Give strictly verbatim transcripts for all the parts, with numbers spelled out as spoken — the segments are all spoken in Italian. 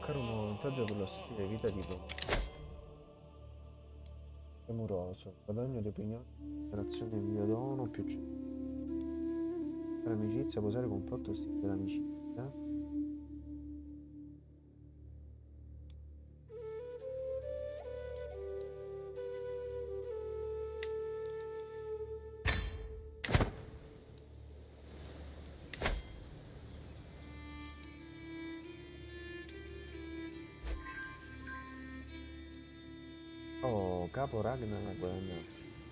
sbloccare un nuovo vantaggio per lo stile di vita di Loro. Premuroso. Guadagno di opinione. Interazione in via dono più cento. Per amicizia, posare complotto stile dell'amicizia. Oh, capo Ragnar ha guadagnato.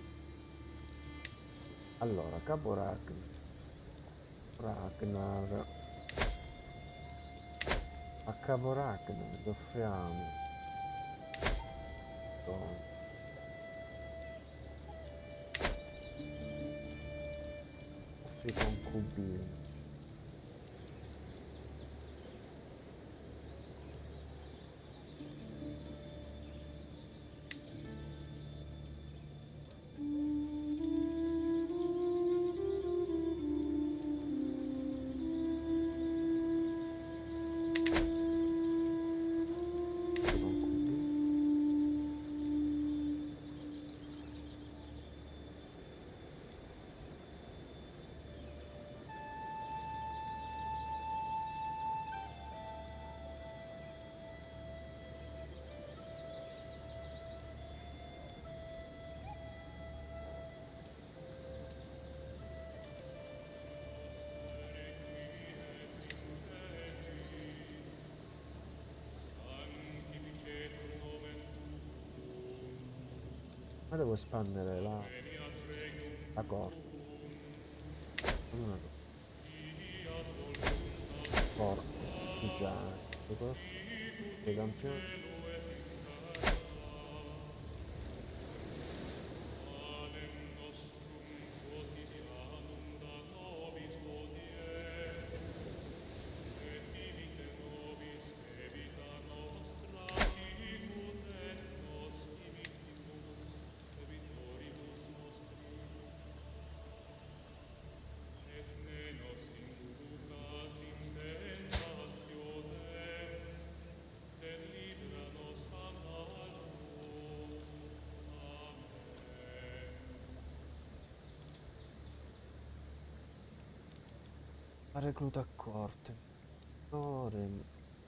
Allora, capo Ragnar. Ragnar. A capo Ragnar gli offriamo. Oh, offri concubini. Offri concubini. Ma devo espandere la, la corte. Con una forte. Già. Dei campioni. La recluta a corte. Ore.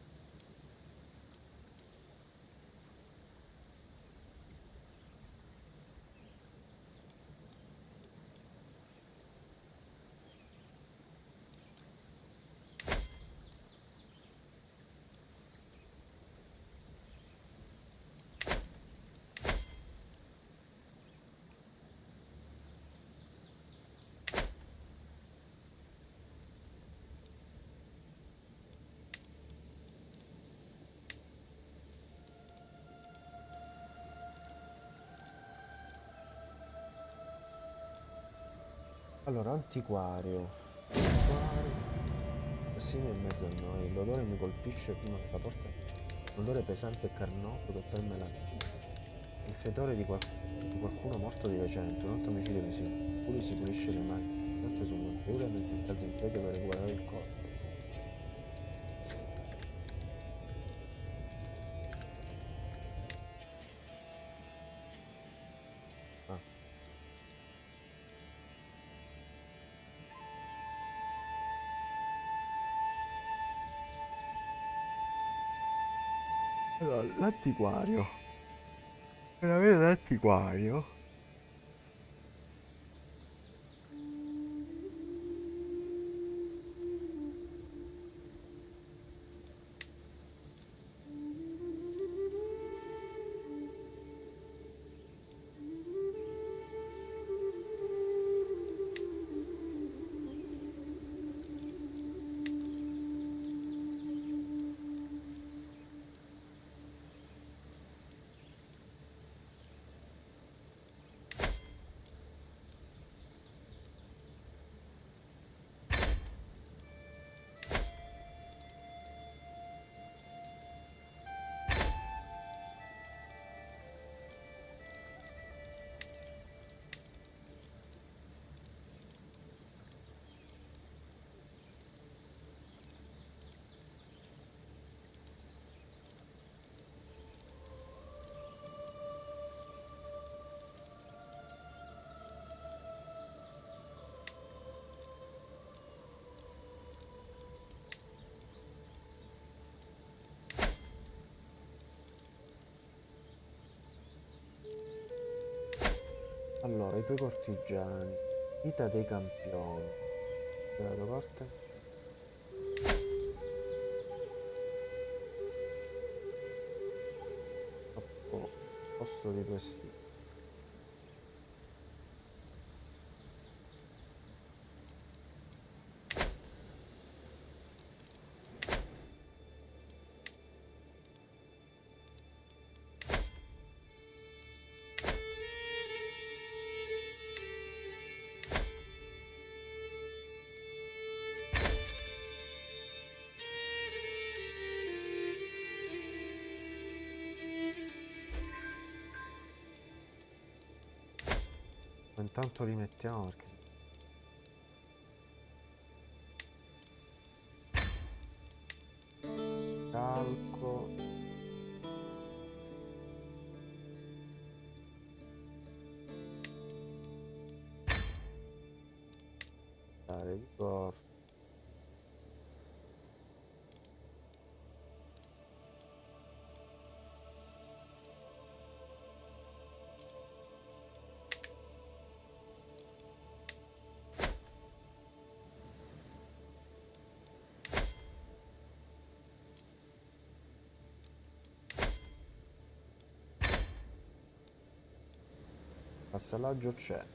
Allora, antiquario. Antiquario. Assassino in mezzo a noi. L'odore mi colpisce prima che la porta. Un odore pesante e carnoso che preme la vita. Il fetore di, qual- di qualcuno morto di recente. Un altro omicidio di sicuro. Puli si pulisce le mani. Tante su monteura mentre si alza in piedi per recuperare il corpo. Ah. Allora, l'antiquario. Per avere l'antiquario. Allora, i tuoi cortigiani, vita dei campioni, della tua corte, troppo posto di due stili. Ma intanto li mettiamo perché calco. Dare di corpo. Vassallaggio c'è.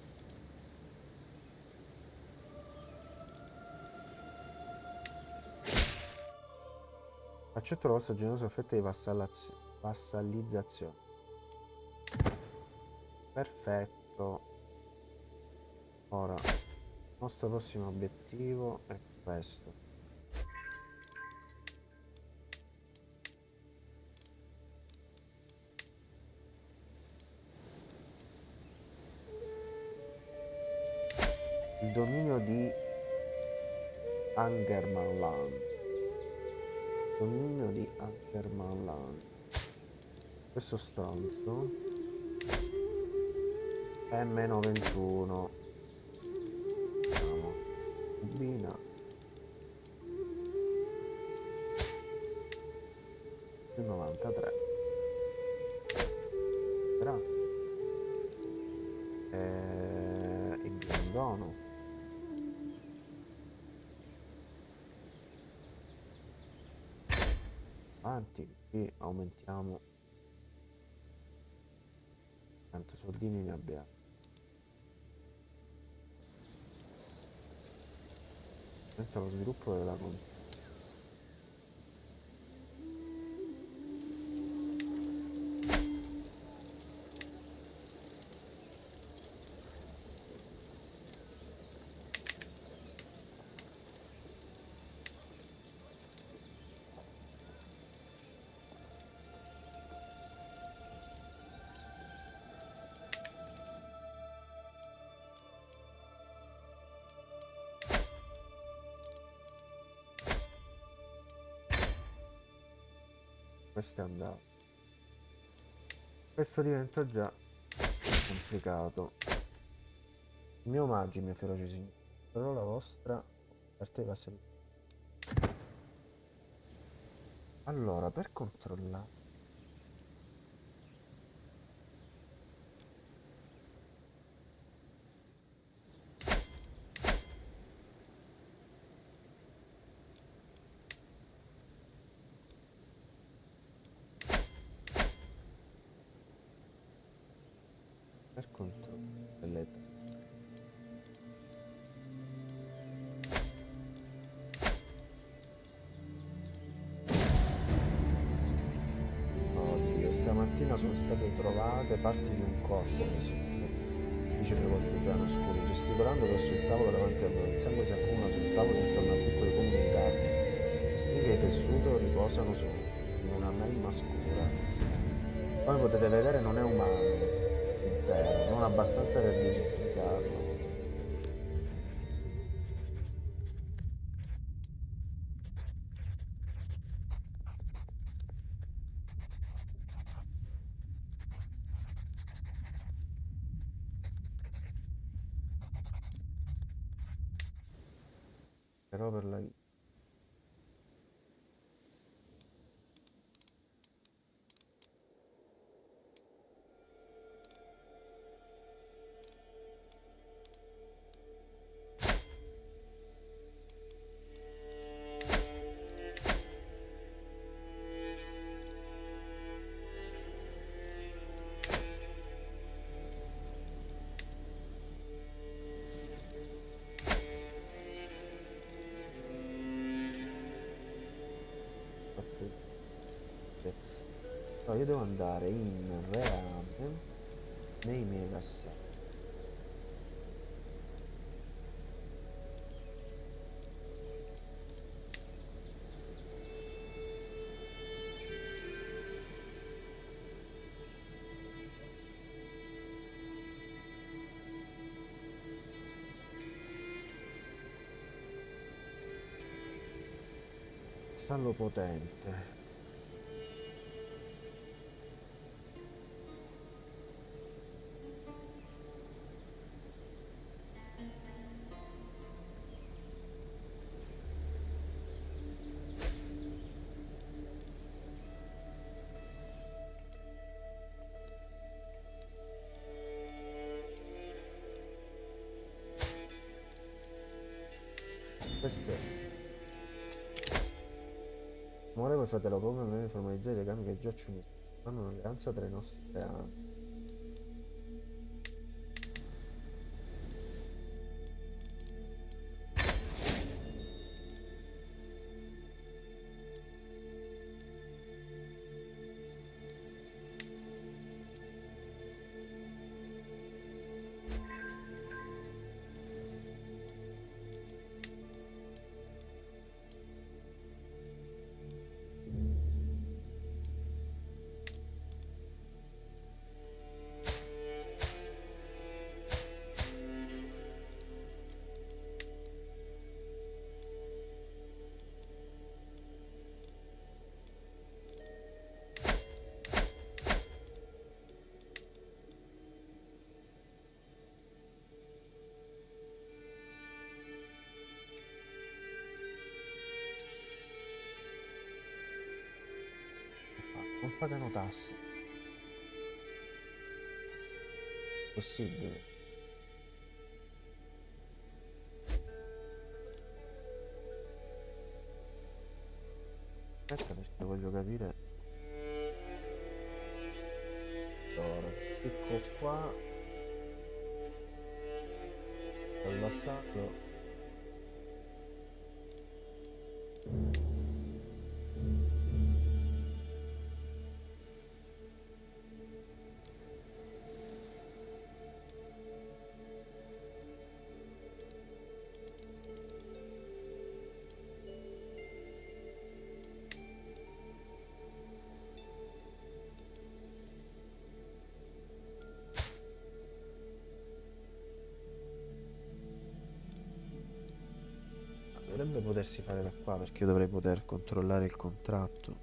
Accetto la vostra generosa offerta di vassallazio- vassallizzazione. Perfetto. Ora, il nostro prossimo obiettivo è questo. Il dominio di Angermanland. Dominio di Angermanland. Questo stronzo è meno ventuno. Andiamo. Cubina. Più novantatré. Però. E... il grandono. Avanti, qui aumentiamo. Tanto soldini ne abbiamo. Aumenta lo sviluppo della contea. Questo è andato. Questo diventa già complicato. I miei omaggi, miei feroci signori, però la vostra parte va sempre. Allora, per controllare. Per controllare delle Oddio, stamattina sono state trovate parti di un corpo, mi dice il mio cortigiano scuri, gesticolando verso il tavolo davanti a noi. Il sangue si accumula sul tavolo intorno a piccoli pugni in carne. Le stringhe di tessuto riposano su in una melma scura. Come potete vedere non è umano intero, non abbastanza per identificarlo. Però per la vita. No, io devo andare in reame nei miei cassetti. Stallo potente. Questo è. Amorevole fratello, proprio nel formalizzare i legami che già ci uniscono. Fanno un'alleanza tra i nostri anni. Non pagano tasse. Possibile. Aspetta perché voglio capire. Allora, clicco qua. Dal vassallo. Dovrebbe potersi fare da qua perché io dovrei poter controllare il contratto.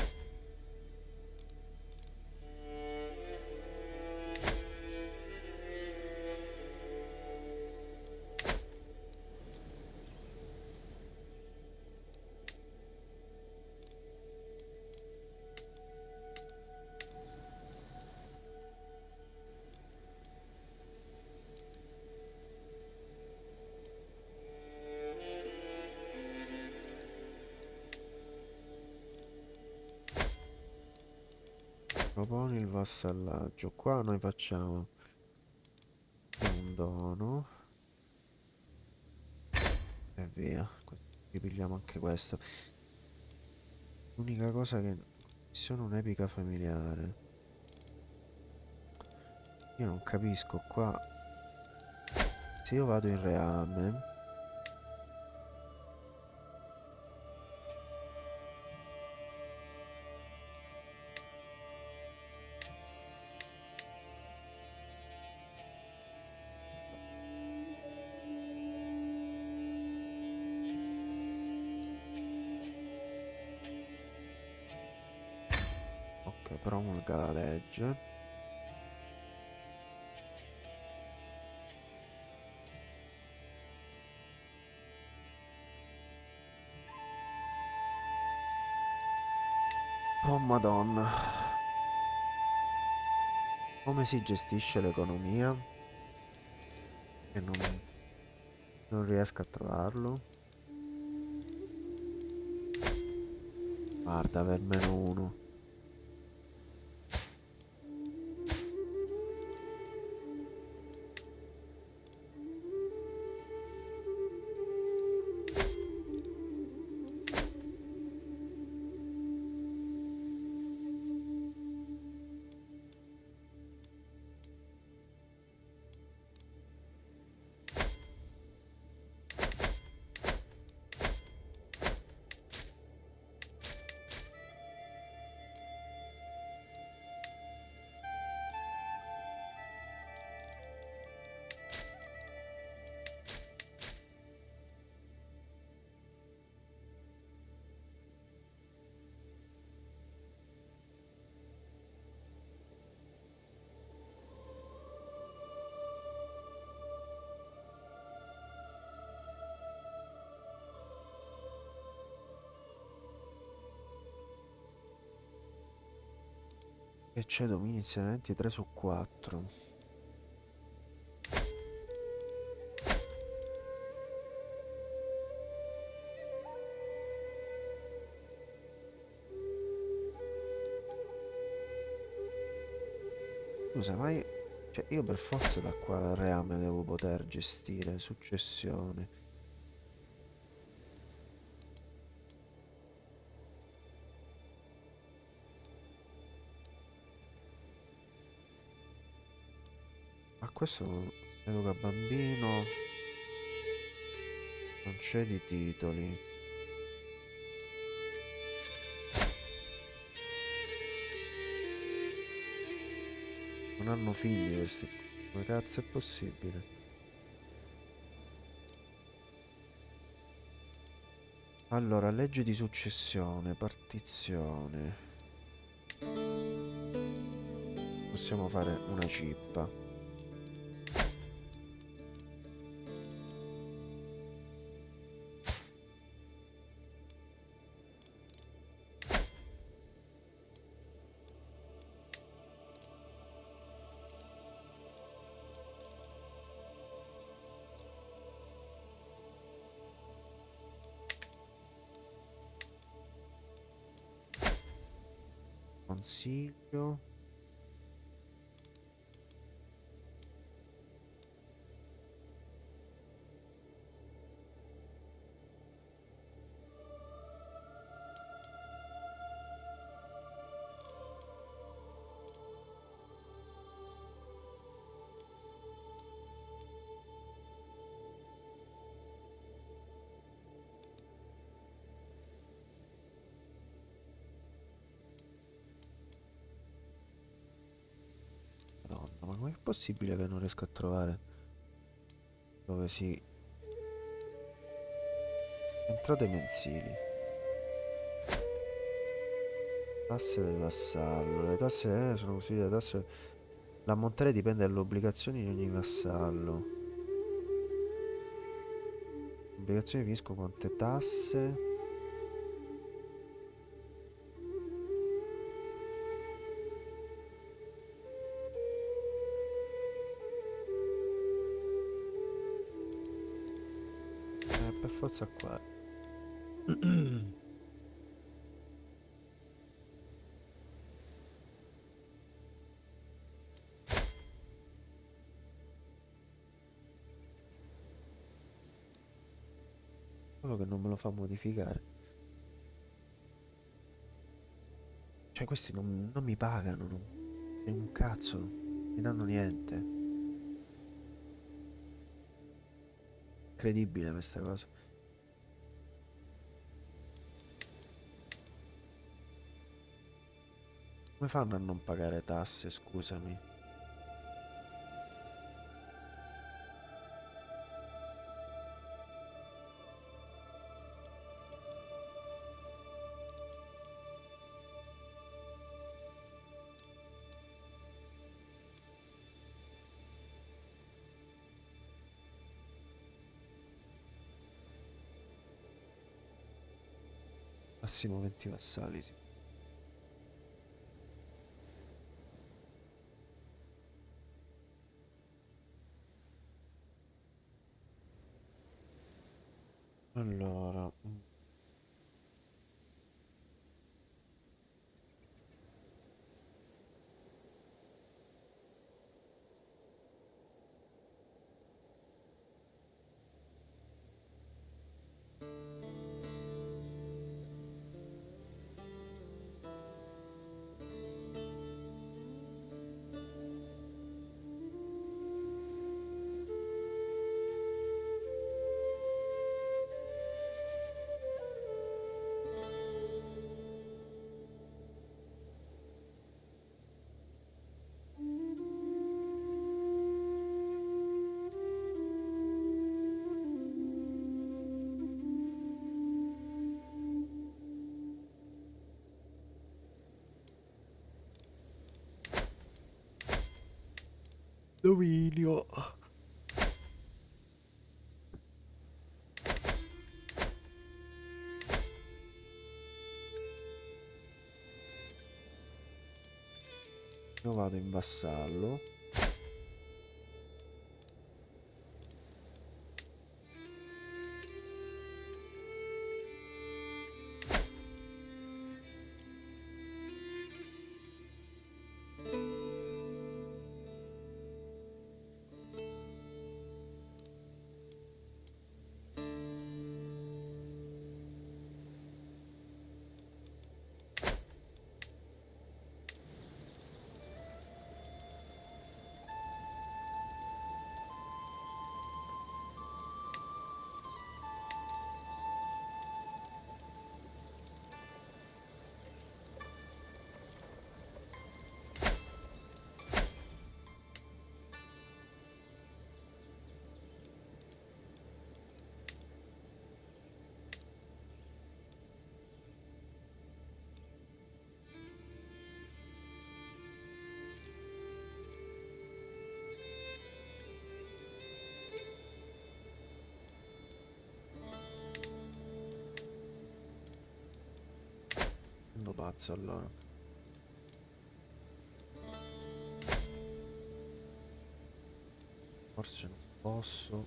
Proponi il vassallaggio. Qua noi facciamo un dono e via. Ripigliamo anche questo. L'unica cosa che sono un'epica familiare. Io non capisco qua. Se io vado in reame. Ok, promulga la legge. Oh Madonna. Come si gestisce l'economia? Che non, non riesco a trovarlo. Guarda, per meno uno. E c'è domini insegnamenti tre su quattro. Scusa, ma io, cioè io per forza da qua al reame devo poter gestire successione. Ma questo non- educa bambino, non c'è di titoli. Non hanno figli questi qua. Come cazzo è possibile? Allora, legge di successione, partizione. Possiamo fare una cippa. Consiglio. Madonna, ma com'è possibile che non riesco a trovare dove si... Entrate mensili. Tasse del vassallo. Le tasse eh, sono costituite da tasse... L'ammontare dipende dalle obbligazioni di ogni vassallo. Le obbligazioni finiscono quante tasse. Eh, per forza qua. Solo che non me lo fa modificare. Cioè, questi non, non mi pagano. Non, è un cazzo. Non mi danno niente. Incredibile questa cosa. Come fanno a non pagare tasse, scusami? Massimo venti vassalli, sì. Allora... mm. Dominio. Io vado in vassallo. Sono pazzo allora. Forse non posso.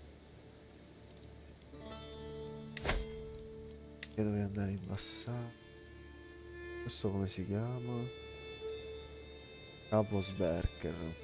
Che dovrei andare in vassallo. Questo come si chiama? Capo Sverker.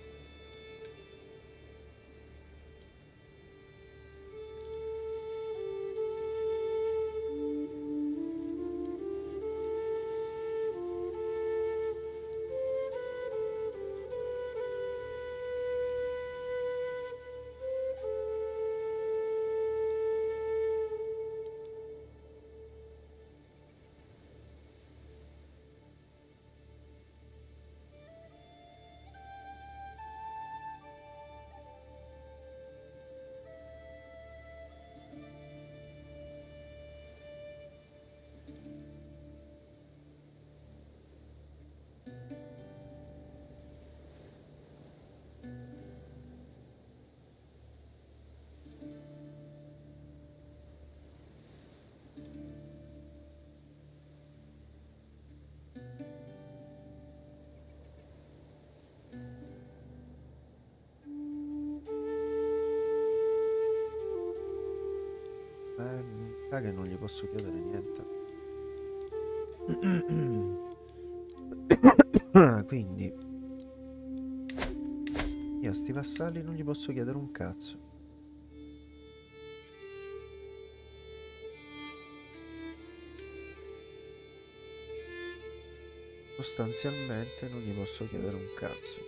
Eh, mi sa che non gli posso chiedere niente. Quindi io a sti vassalli non gli posso chiedere un cazzo. Sostanzialmente non gli posso chiedere un cazzo.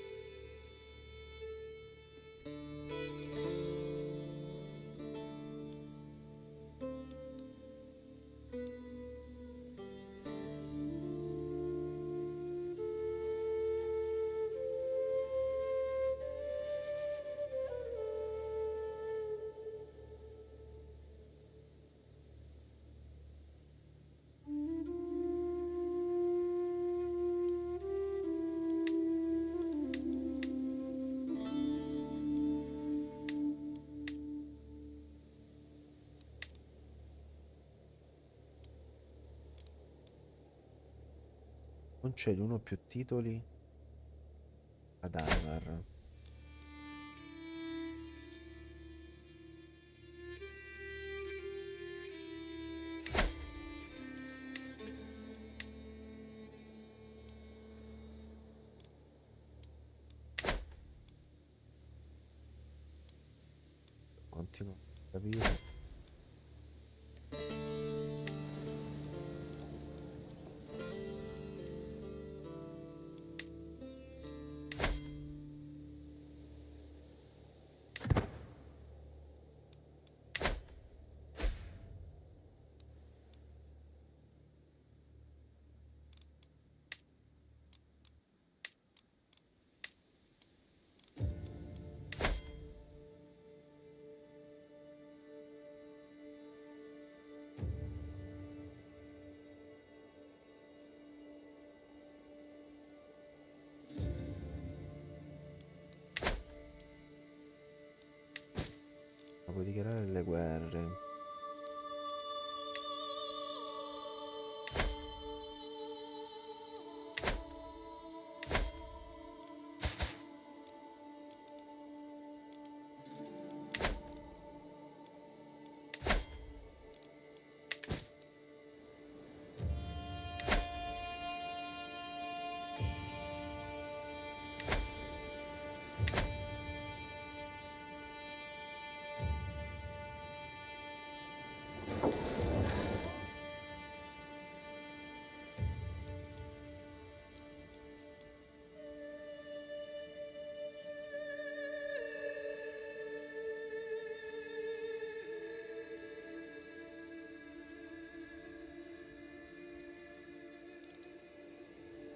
Concedi uno o più titoli ad Alvar. Continuo a capire. Puoi dichiarare le guerre.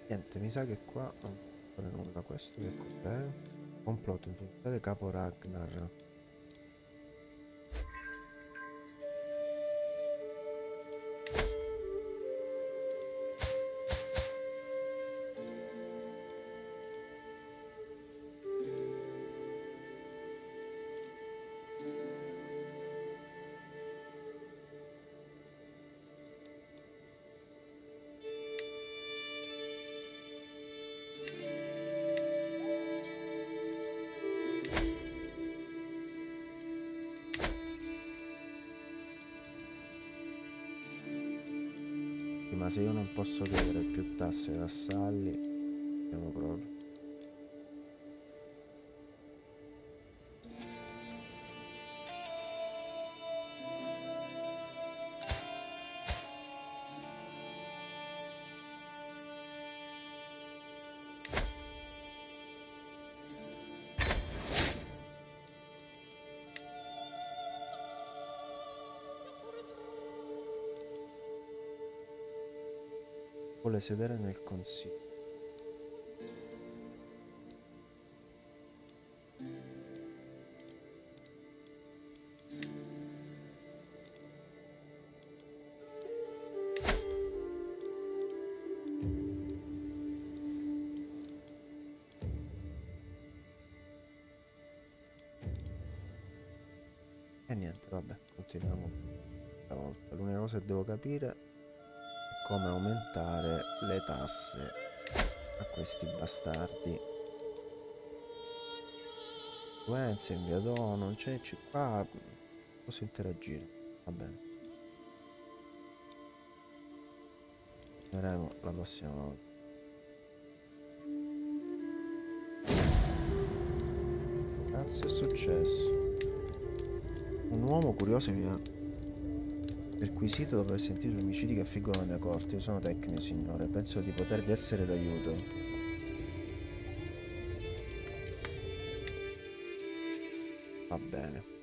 Niente, mi sa che qua non può fare nulla. Questo che cos'è? Complotto, influenzare capo Ragnar. Ma se io non posso chiedere più tasse ai vassalli, andiamo proprio. Vuole sedere nel consiglio. E niente, vabbè, continuiamo una volta. L'unica cosa che devo capire è come aumentare le tasse a questi bastardi. Influenza, inviato, non c'è, qua posso interagire, va bene. Vedremo la prossima volta. Cazzo è successo? Un uomo curioso mi ha perquisito dopo aver sentito gli omicidi che affliggono la mia corte. Io sono tecnico, signore. Penso di potervi essere d'aiuto. Va bene.